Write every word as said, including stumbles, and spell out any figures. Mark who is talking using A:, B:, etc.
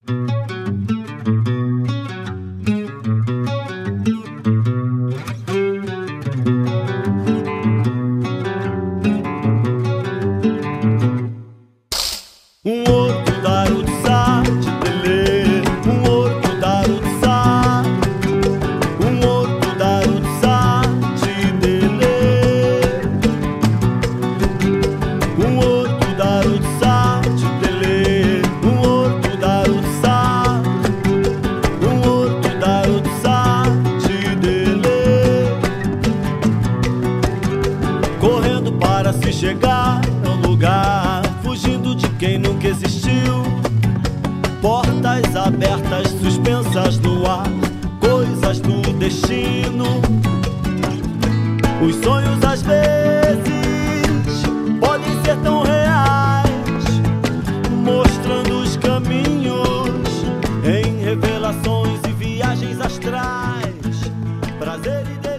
A: Um outro darutsá de Tele, um outro darutsá, um outro darutsá de Tele, um outro darutsá de Tele, um outro darutsá, um outro darutsá de Tele, correndo para se chegar ao lugar, fugindo de quem nunca existiu. Portas abertas, suspensas no ar, coisas do destino. Os sonhos às vezes podem ser tão reais, mostrando os caminhos em revelações e viagens astrais. Prazer e